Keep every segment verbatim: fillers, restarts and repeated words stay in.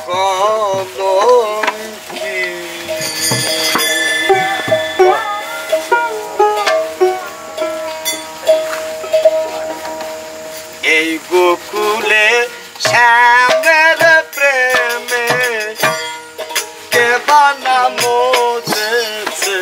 কলঙ্কি এই গোকুলে শ্যামের প্রেমে কে বানা মোজেছে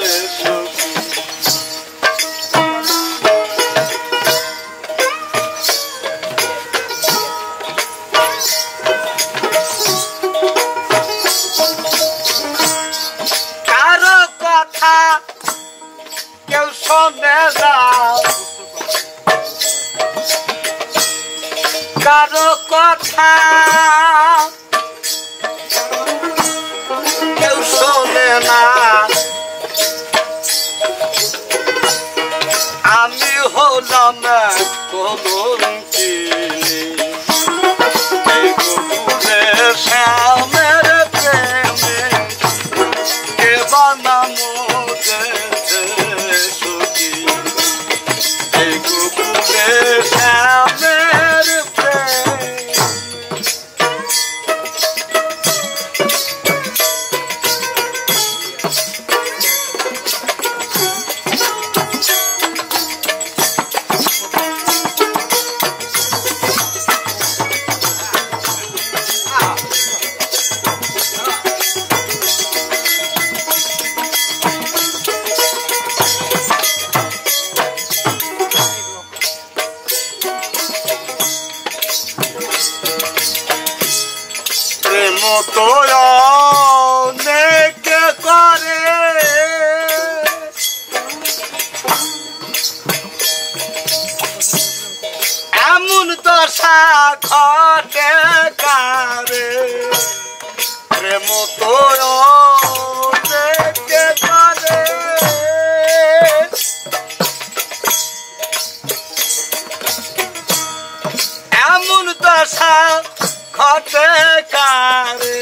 কারো কথা কেউ শোনে না কারো কথা কেউ শোনে না আমি হলাম কলঙ্কি এই গোকুলে শ্যামের প্রেমে কে বানানো সুখী এই গোকুলে শ্যামের মতো অনেক করে এমন দশা ঘটে কারে প্রেম তো অনেক করে এমন দশা ঘটে কারে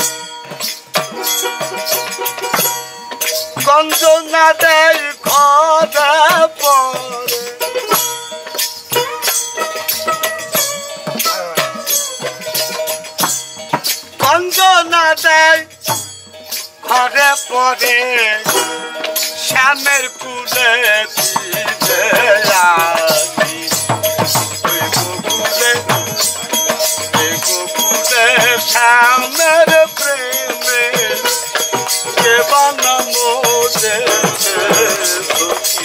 গঞ্জনা দেয় ঘরে পরে গঞ্জনা দেয় ঘরে পরে শ্যামের কুলে দিতে আসি গোকুলে শ্যামের প্রেমে কে বানানো সুখী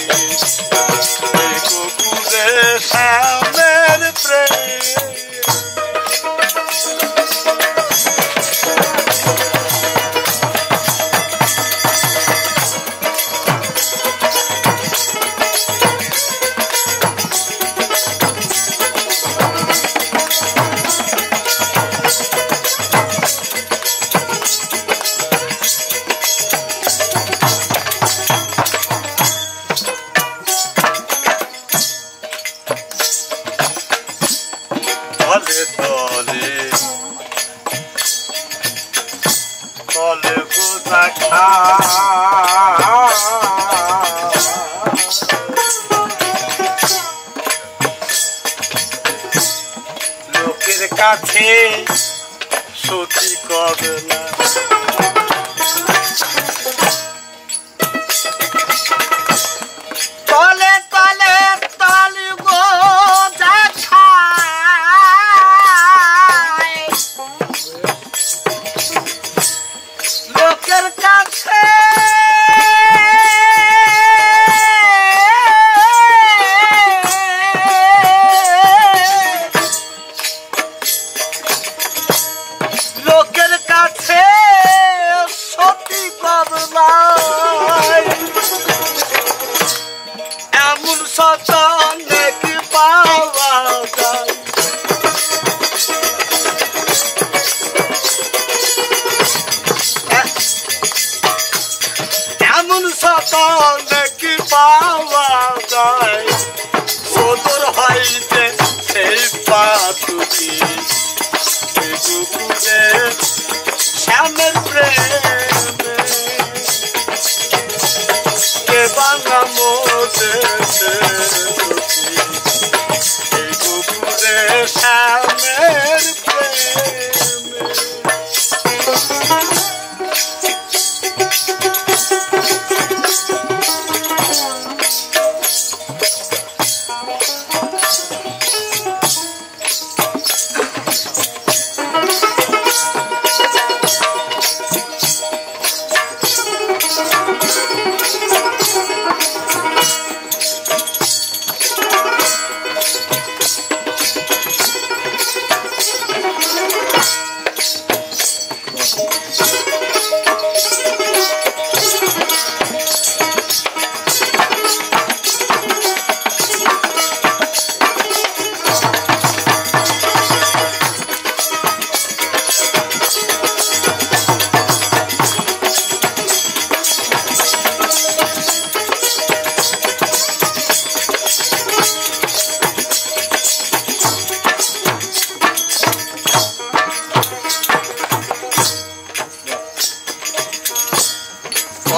গোকুলে শ্যামের প্রেম তলে তলে তলে গোদা খা লোকের কাছে সতী করে না তলে তলে তলে গোদা খা লোকের কাছে লোকের কাছে সতী করলাই এমন সত নাকি পাওয়া যায় এমন সত নাকি পাওয়া যায় সদর হইতে সেই পাতুকি গোকুলে শ্যামের প্রেমে কে বাংলা মোদে গোকুলে শ্যামের প্রেমে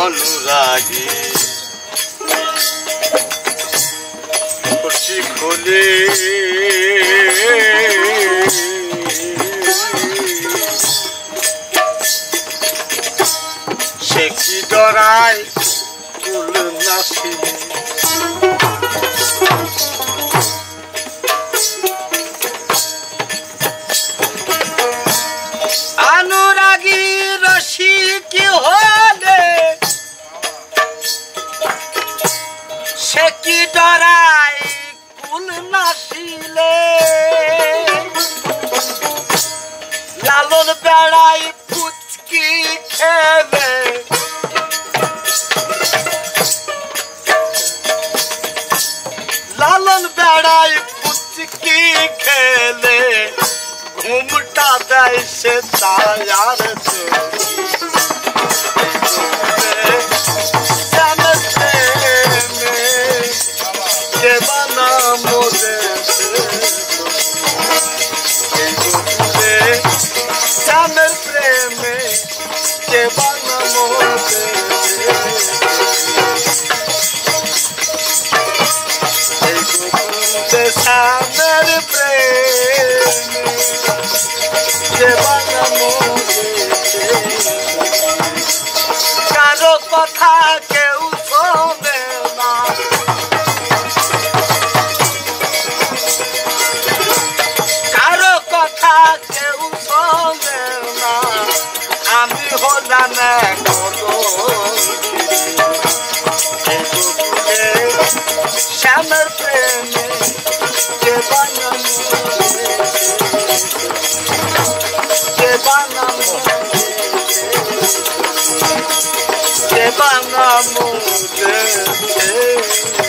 অনুরাগী করছি খোলে সে কি ডরায় ফুল নাচিলে অনুরাগী রসিক হলে সে কি ডরায় কুল নাচিলে লালন বেড়াই পুচকি খেলে লালন বেড়াই পুচকি খেলে ঘুমটা দেয় সে তায়ার দেবানা মোদে শ্যামের প্রেমে দেবানা মোদে শ্যামের প্রেমে দেবানা মোদে কারো কথা কেউ শোনে না কারো কথা কেউ শোনে না আমি হলাম শ্যামের প্রেমে দেবানা দেবানা দেবানা মোদে